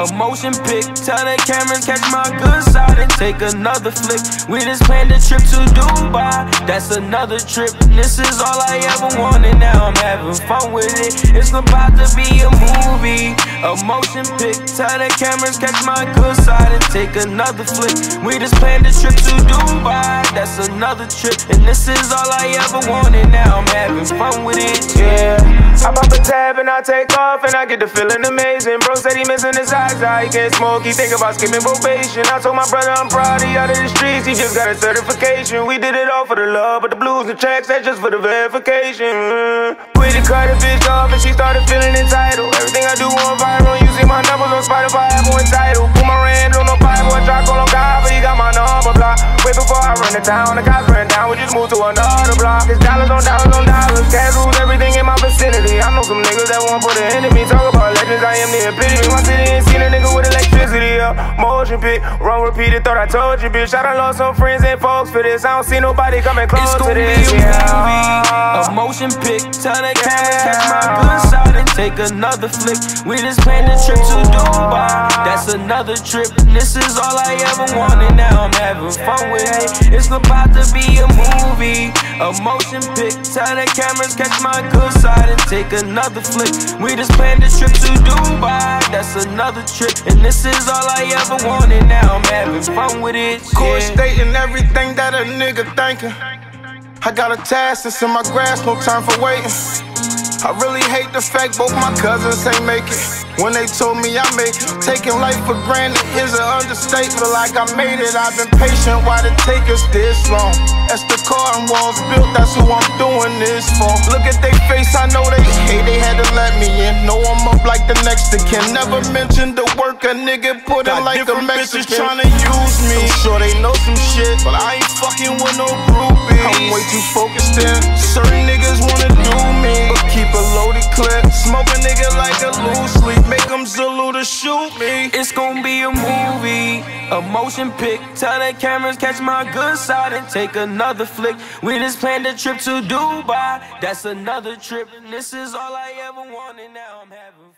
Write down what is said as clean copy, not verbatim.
A motion pic, tell the cameras catch my good side and take another flick. We just planned a trip to Dubai, that's another trip. This is all I ever wanted, now I'm having fun with it. It's about to be a movie. A motion pic, tell the cameras catch my good side and take another flick. We just planned a trip to Dubai, that's another trip. And this is all I ever wanted, now I'm having fun with it, yeah. I pop a tab and I take off and I get the feeling amazing. Bro said he missing his eyes, he can't smoke, he think about skipping probation. I told my brother I'm proud he out of the streets, he just got a certification. We did it all for the love, but the blues and tracks, that's just for the verification. We done cut a bitch off and she started feeling entitled. Everything I do on viral, you see my numbers on Spotify, Apple and Tidal. Put my hand on the Bible and try call on God, but he got my number blocked. Way before I run the town, the cops ran down, we just moved to another block. It's dollars on dollars on dollars, cash rules everything in my vicinity. I know some niggas that won't put an enemy. Talk about legends, I am the epitome. My city ain't seen a nigga with electricity, motion pic, run repeated, thought I told you, bitch. I done lost some friends and folks for this. I don't see nobody coming close to this. It's gonna be a movie, a motion pic, tell the cameras catch my good side and take another flick. We just planned a trip to Dubai, that's another trip. This is all I ever wanted, now I'm having fun with it. It's about to be a movie, a motion pic, tell the cameras catch my good side and take another flick. We just planned a trip to Dubai, that's another trip. And this is all I ever wanted, now I'm having fun with it, yeah. Court stating everything that a nigga thinking. I got a task that's in my grasp, no time for waiting. I really hate the fact both my cousins ain't make it. When they told me I make it, taking life for granted is an understatement. Like I made it, I've been patient, why'd it take us this long? As the Carr walls built, that's who I'm doing this for. Look at they face, I know they hate, they had to let me in. Know I'm up like the next of kin. Never mentioned the work a nigga put in like a Mexican. Bitches tryna use me, I'm sure they know some shit, but I ain't fucking with no groupies. I'm way too focused in. Certain niggas wanna do me, but keep a loaded clip. Smoke a nigga like a loose leaf, make them Zulu to shoot me. It's gonna be a movie, a motion pic, tell the cameras catch my good side and take another flick. We just planned a trip to Dubai, that's another trip. And this is all I ever wanted, now I'm having